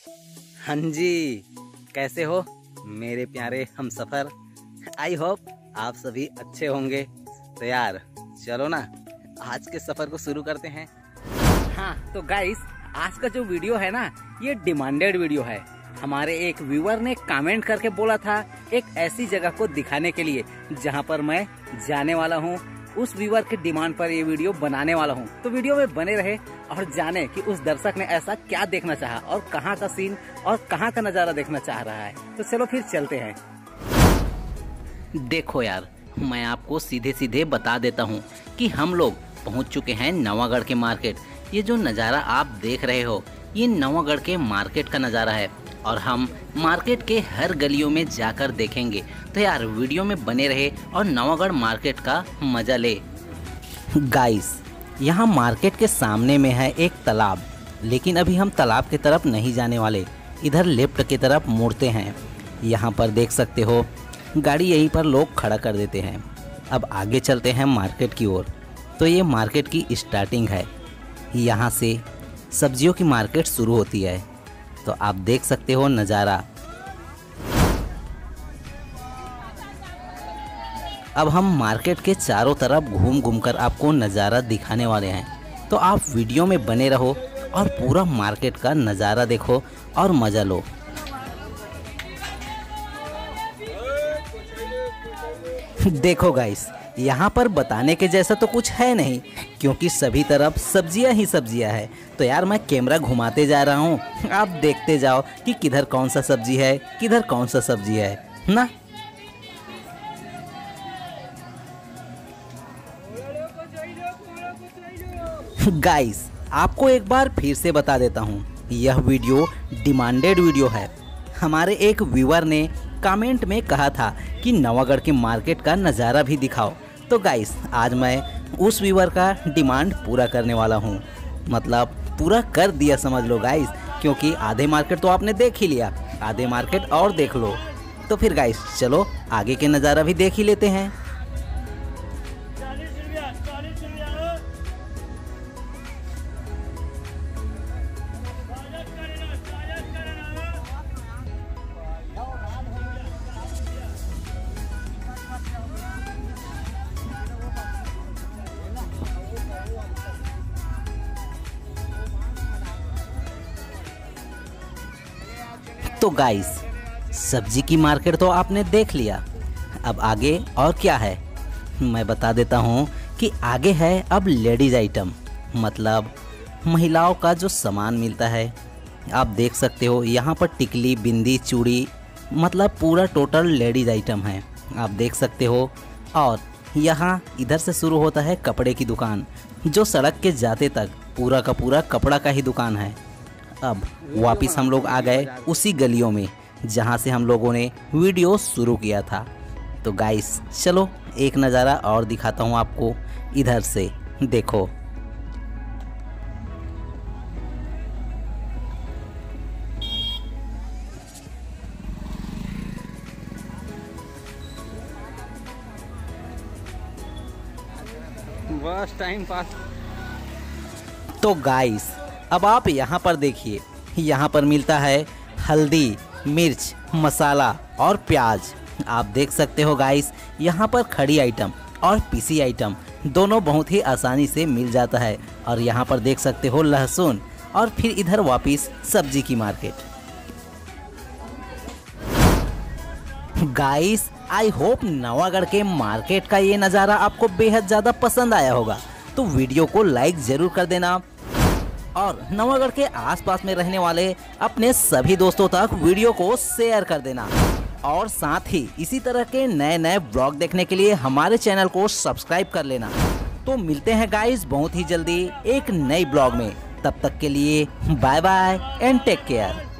हाँ जी, कैसे हो मेरे प्यारे हमसफ़र। आई होप आप सभी अच्छे होंगे। तो यार चलो ना आज के सफ़र को शुरू करते हैं। हाँ तो गाइस, आज का जो वीडियो है ना, ये डिमांडेड वीडियो है। हमारे एक व्यूअर ने कमेंट करके बोला था एक ऐसी जगह को दिखाने के लिए जहाँ पर मैं जाने वाला हूँ। उस व्यूअर के डिमांड पर ये वीडियो बनाने वाला हूँ। तो वीडियो में बने रहे और जाने कि उस दर्शक ने ऐसा क्या देखना चाहा और कहाँ का सीन और कहाँ का नज़ारा देखना चाह रहा है। तो चलो फिर चलते हैं। देखो यार, मैं आपको सीधे सीधे बता देता हूँ कि हम लोग पहुँच चुके हैं नवागढ़ के मार्केट। ये जो नज़ारा आप देख रहे हो, ये नवागढ़ के मार्केट का नज़ारा है और हम मार्केट के हर गलियों में जाकर देखेंगे। तो यार वीडियो में बने रहे और नवागढ़ मार्केट का मजा ले। गाइस, यहाँ मार्केट के सामने में है एक तालाब, लेकिन अभी हम तालाब की तरफ नहीं जाने वाले, इधर लेफ्ट की तरफ मुड़ते हैं। यहाँ पर देख सकते हो गाड़ी यहीं पर लोग खड़ा कर देते हैं। अब आगे चलते हैं मार्केट की ओर। तो ये मार्केट की स्टार्टिंग है, यहाँ से सब्जियों की मार्केट शुरू होती है। तो आप देख सकते हो नज़ारा। अब हम मार्केट के चारों तरफ घूम घूम कर आपको नज़ारा दिखाने वाले हैं। तो आप वीडियो में बने रहो और पूरा मार्केट का नज़ारा देखो और मज़ा लो। देखो गाइस, यहाँ पर बताने के जैसा तो कुछ है नहीं, क्योंकि सभी तरफ सब्जियां ही सब्जियां है। तो यार मैं कैमरा घुमाते जा रहा हूँ, आप देखते जाओ कि किधर कौन सा सब्जी है, किधर कौन सा सब्जी है ना। गाइस, आपको एक बार फिर से बता देता हूँ, यह वीडियो डिमांडेड वीडियो है। हमारे एक व्यूअर ने कमेंट में कहा था कि नवागढ़ के मार्केट का नज़ारा भी दिखाओ। तो गाइस, आज मैं उस व्यूअर का डिमांड पूरा करने वाला हूँ। मतलब पूरा कर दिया समझ लो गाइस, क्योंकि आधे मार्केट तो आपने देख ही लिया, आधे मार्केट और देख लो। तो फिर गाइस चलो आगे के नज़ारा भी देख ही लेते हैं। तो गाइस, सब्जी की मार्केट तो आपने देख लिया, अब आगे और क्या है मैं बता देता हूँ कि आगे है अब लेडीज़ आइटम, मतलब महिलाओं का जो सामान मिलता है। आप देख सकते हो यहाँ पर टिकली, बिंदी, चूड़ी, मतलब पूरा टोटल लेडीज़ आइटम है, आप देख सकते हो। और यहाँ इधर से शुरू होता है कपड़े की दुकान, जो सड़क के जाते तक पूरा का पूरा कपड़ा का ही दुकान है। अब वापिस हम लोग आ गए उसी गलियों में जहाँ से हम लोगों ने वीडियो शुरू किया था। तो गाइस चलो एक नज़ारा और दिखाता हूँ आपको, इधर से देखो। बस टाइम पास। तो गाइस अब आप यहाँ पर देखिए, यहाँ पर मिलता है हल्दी, मिर्च, मसाला और प्याज। आप देख सकते हो गाइस, यहाँ पर खड़ी आइटम और पीसी आइटम दोनों बहुत ही आसानी से मिल जाता है। और यहाँ पर देख सकते हो लहसुन, और फिर इधर वापिस सब्जी की market. Guys, I hope Navagarh के मार्केट का ये नज़ारा आपको बेहद ज़्यादा पसंद आया होगा। तो वीडियो को लाइक ज़रूर कर देना और नवागढ़ के आसपास में रहने वाले अपने सभी दोस्तों तक वीडियो को शेयर कर देना। और साथ ही इसी तरह के नए नए ब्लॉग देखने के लिए हमारे चैनल को सब्सक्राइब कर लेना। तो मिलते हैं गाइस बहुत ही जल्दी एक नई ब्लॉग में। तब तक के लिए bye bye and take care.